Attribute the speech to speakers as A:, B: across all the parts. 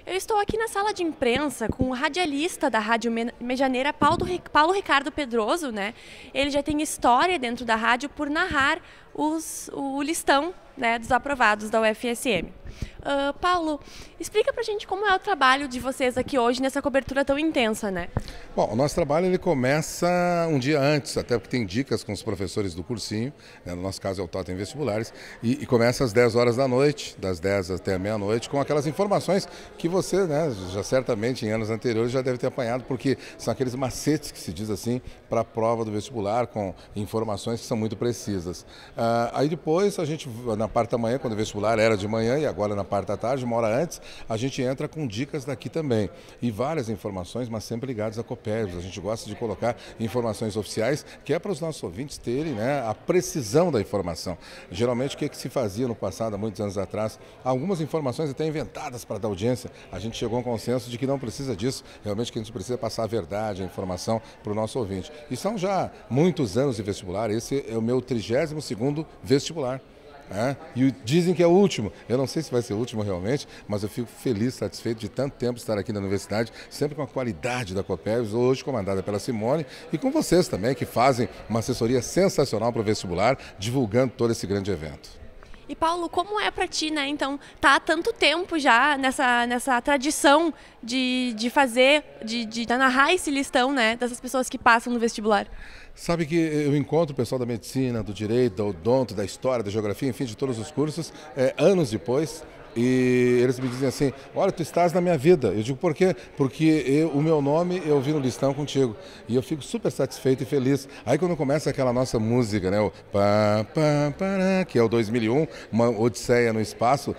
A: Eu estou aqui na sala de imprensa com o radialista da Rádio Medianeira, Paulo Ricardo Pedroso, né? Ele já tem história dentro da rádio por narrar o listão, né, dos aprovados da UFSM. Paulo, explica pra gente como é o trabalho de vocês aqui hoje nessa cobertura tão intensa, né?
B: Bom, o nosso trabalho ele começa um dia antes, até porque tem dicas com os professores do cursinho, né? No nosso caso é o Totem Vestibulares, e começa às 10 horas da noite, das 10 até a meia-noite, com aquelas informações que você, né, já certamente em anos anteriores já deve ter apanhado, porque são aqueles macetes que se diz assim para a prova do vestibular, com informações que são muito precisas. Aí depois a gente, na parte da manhã, quando o vestibular era de manhã e agora na parte da tarde, uma hora antes, a gente entra com dicas daqui também. E várias informações, mas sempre ligadas a Copérnico. A gente gosta de colocar informações oficiais, que é para os nossos ouvintes terem, né, a precisão da informação. Geralmente, o que se fazia no passado, há muitos anos atrás, algumas informações até inventadas para dar audiência, a gente chegou a um consenso de que não precisa disso, realmente que a gente precisa passar a verdade, a informação para o nosso ouvinte. E são já muitos anos de vestibular, esse é o meu 32º vestibular. E dizem que é o último. Eu não sei se vai ser o último realmente, mas eu fico feliz, satisfeito de tanto tempo estar aqui na universidade, sempre com a qualidade da Copérnico, hoje comandada pela Simone, e com vocês também, que fazem uma assessoria sensacional para o vestibular, divulgando todo esse grande evento.
A: E Paulo, como é para ti, né? Então, tá há tanto tempo já nessa tradição de narrar esse listão, né, dessas pessoas que passam no vestibular.
B: Sabe que eu encontro o pessoal da medicina, do direito, da odonto, da história, da geografia, enfim, de todos os cursos, anos depois. E eles me dizem assim, olha, tu estás na minha vida. Eu digo, por quê? Porque o meu nome eu vi no listão contigo. E eu fico super satisfeito e feliz. Aí quando começa aquela nossa música, né, o pá, pá, pará, que é o 2001, uma odisseia no espaço,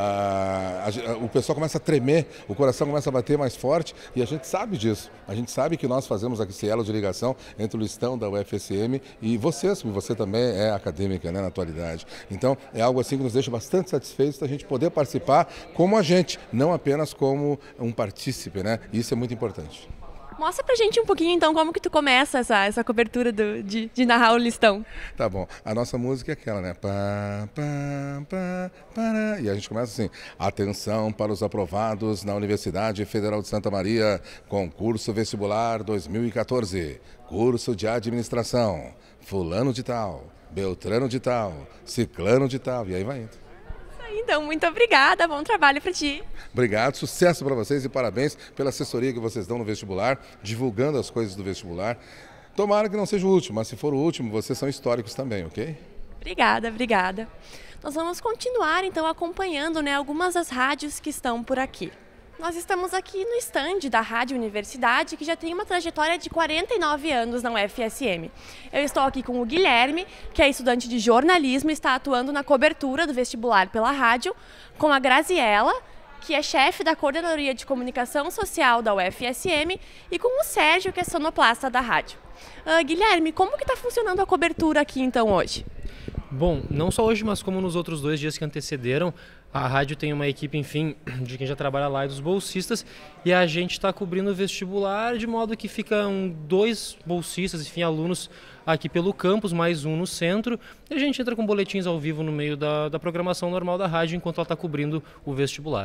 B: o pessoal começa a tremer, o coração começa a bater mais forte e a gente sabe disso. A gente sabe que nós fazemos aqui esse elo de ligação entre o listão da UFSM e vocês, que você também é acadêmica, né, na atualidade. Então é algo assim que nos deixa bastante satisfeitos da gente poder participar como agente, não apenas como um partícipe, né? Isso é muito importante.
A: Mostra pra gente um pouquinho, então, como que tu começa essa cobertura de narrar o listão.
B: Tá bom. A nossa música é aquela, né? Pá, pá, pá, pará. E a gente começa assim. Atenção para os aprovados na Universidade Federal de Santa Maria, concurso vestibular 2014, curso de administração, fulano de tal, beltrano de tal, ciclano de tal, e aí vai indo.
A: Então, muito obrigada, bom trabalho para ti.
B: Obrigado, sucesso para vocês e parabéns pela assessoria que vocês dão no vestibular, divulgando as coisas do vestibular. Tomara que não seja o último, mas se for o último, vocês são históricos também, ok?
A: Obrigada. Nós vamos continuar, então, acompanhando, né, algumas das rádios que estão por aqui. Nós estamos aqui no estande da Rádio Universidade, que já tem uma trajetória de 49 anos na UFSM. Eu estou aqui com o Guilherme, que é estudante de jornalismo e está atuando na cobertura do vestibular pela rádio, com a Graziella, que é chefe da Coordenadoria de Comunicação Social da UFSM, e com o Sérgio, que é sonoplasta da rádio. Guilherme, como que está funcionando a cobertura aqui, então, hoje?
C: Bom, não só hoje, mas como nos outros 2 dias que antecederam, a rádio tem uma equipe, enfim, de quem já trabalha lá e dos bolsistas, e a gente está cobrindo o vestibular de modo que ficam 2 bolsistas, enfim, alunos aqui pelo campus, mais um no centro, e a gente entra com boletins ao vivo no meio da programação normal da rádio enquanto ela está cobrindo o vestibular.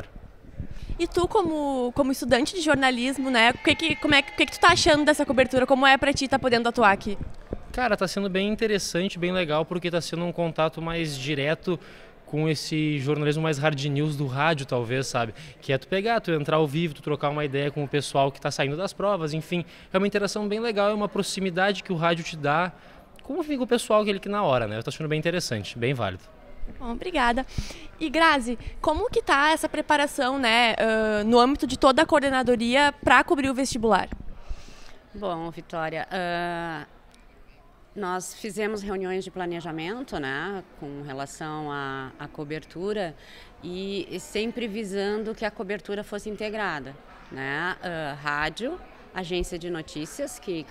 A: E tu, como estudante de jornalismo, né, o que tu tá achando dessa cobertura? Como é para ti estar podendo atuar aqui?
C: Cara, tá sendo bem interessante, bem legal, porque tá sendo um contato mais direto com esse jornalismo mais hard news do rádio, talvez, sabe? Que é tu pegar, tu entrar ao vivo, tu trocar uma ideia com o pessoal que tá saindo das provas, enfim. É uma interação bem legal, é uma proximidade que o rádio te dá com o pessoal que na hora, né? Tá achando bem interessante, bem válido.
A: Bom, obrigada. E Grazi, como que tá essa preparação, né, no âmbito de toda a coordenadoria para cobrir o vestibular?
D: Bom, Vitória, nós fizemos reuniões de planejamento, né, com relação à cobertura e sempre visando que a cobertura fosse integrada, né, rádio, agência de notícias que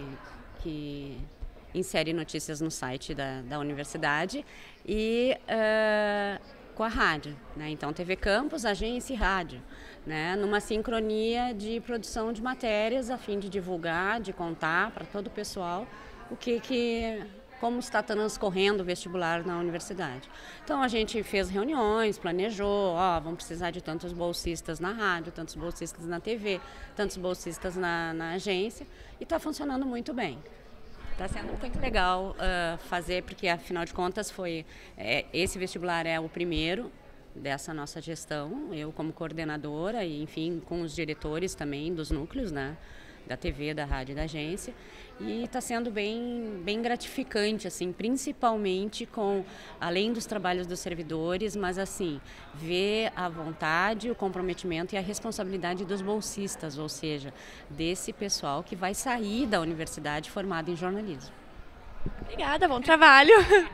D: insere notícias no site da universidade e com a rádio, né? Então TV Campus, agência e rádio, né? Numa sincronia de produção de matérias a fim de divulgar, de contar para todo o pessoal o que como está transcorrendo o vestibular na universidade. Então a gente fez reuniões, planejou, vamos precisar de tantos bolsistas na rádio, tantos bolsistas na TV, tantos bolsistas na agência, e está funcionando muito bem. Está sendo muito legal fazer, porque afinal de contas esse vestibular é o primeiro dessa nossa gestão, eu como coordenadora e enfim com os diretores também dos núcleos, né, da TV, da rádio e da agência, e está sendo bem gratificante, assim, principalmente além dos trabalhos dos servidores, mas assim, ver a vontade, o comprometimento e a responsabilidade dos bolsistas, ou seja, desse pessoal que vai sair da universidade formado em jornalismo.
A: Obrigada, bom trabalho!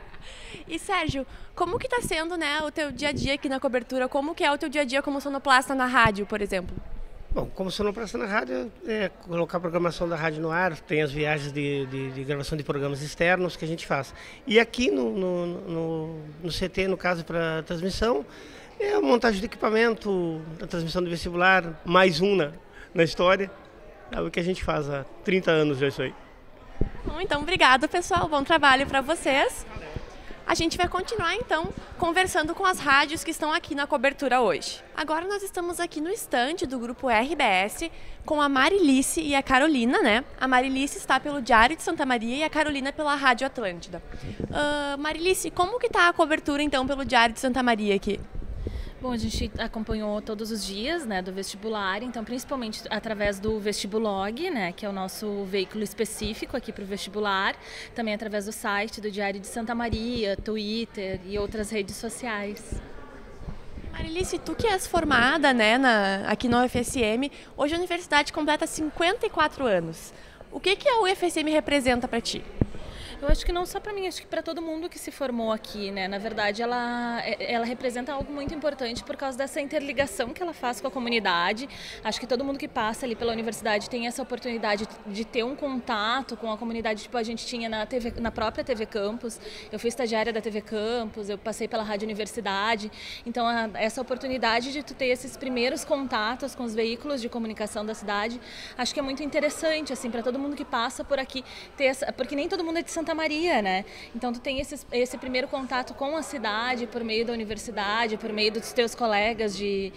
A: E Sérgio, como que está sendo, né, o teu dia a dia aqui na cobertura? Como que é o teu dia a dia como sonoplasta na rádio, por exemplo?
E: Bom, como sonoplasta na rádio, é colocar a programação da rádio no ar, tem as viagens de gravação de programas externos que a gente faz. E aqui no CT, no caso, para transmissão, é a montagem de equipamento, a transmissão do vestibular, mais na história. É o que a gente faz há 30 anos já isso aí.
A: Bom, então, obrigado, pessoal. Bom trabalho para vocês. A gente vai continuar, então, conversando com as rádios que estão aqui na cobertura hoje. Agora nós estamos aqui no estande do Grupo RBS com a Marilice e a Carolina, né? A Marilice está pelo Diário de Santa Maria e a Carolina pela Rádio Atlântida. Marilice, como que está a cobertura, então, pelo Diário de Santa Maria aqui?
F: Bom, a gente acompanhou todos os dias, né, do vestibular, então principalmente através do Vestibulog, né, que é o nosso veículo específico aqui para o vestibular, também através do site do Diário de Santa Maria, Twitter e outras redes sociais.
A: Marilice, tu que és formada, né, aqui na UFSM, hoje a universidade completa 54 anos. O que a UFSM representa para ti?
F: Eu acho que não só para mim, acho que para todo mundo que se formou aqui, né? Na verdade, ela representa algo muito importante por causa dessa interligação que ela faz com a comunidade. Acho que todo mundo que passa ali pela universidade tem essa oportunidade de ter um contato com a comunidade, tipo a gente tinha na própria TV Campus. Eu fui estagiária da TV Campus, eu passei pela Rádio Universidade. Então, essa oportunidade de tu ter esses primeiros contatos com os veículos de comunicação da cidade, acho que é muito interessante, assim, para todo mundo que passa por aqui ter porque nem todo mundo é de Santa Maria, né? Então tu tem esse primeiro contato com a cidade por meio da universidade, por meio dos teus colegas de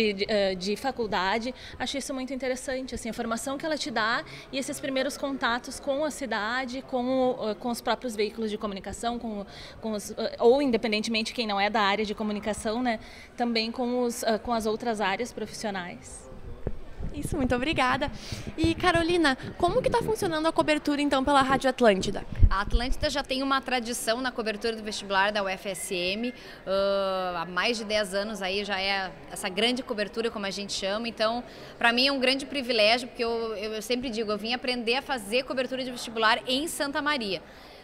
F: faculdade. Acho isso muito interessante, assim, a formação que ela te dá e esses primeiros contatos com a cidade, com os próprios veículos de comunicação, ou independentemente quem não é da área de comunicação, né? Também com as outras áreas profissionais.
A: Isso, muito obrigada. E Carolina, como que está funcionando a cobertura então pela Rádio Atlântida?
G: A Atlântida já tem uma tradição na cobertura do vestibular da UFSM, há mais de 10 anos aí já é essa grande cobertura, como a gente chama, então para mim é um grande privilégio, porque eu sempre digo, eu vim aprender a fazer cobertura de vestibular em Santa Maria.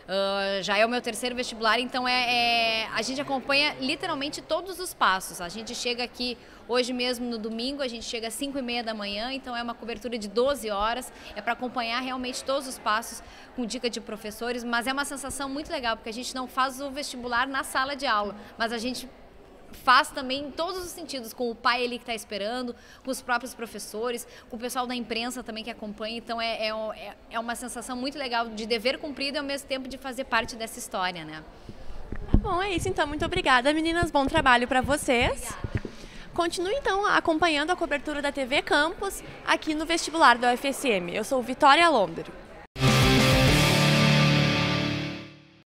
G: Já é o meu terceiro vestibular, então a gente acompanha literalmente todos os passos. A gente chega aqui hoje mesmo no domingo, a gente chega às 5h30 da manhã, então é uma cobertura de 12 horas, é para acompanhar realmente todos os passos com dica de professores, mas é uma sensação muito legal, porque a gente não faz o vestibular na sala de aula, mas a gente faz também em todos os sentidos, com o pai ali que está esperando, com os próprios professores, com o pessoal da imprensa também que acompanha, então é uma sensação muito legal de dever cumprido e ao mesmo tempo de fazer parte dessa história, né?
A: Bom, é isso então, muito obrigada meninas, bom trabalho para vocês. Obrigada. Continue então acompanhando a cobertura da TV Campus aqui no vestibular da UFSM. Eu sou Vitória Londero.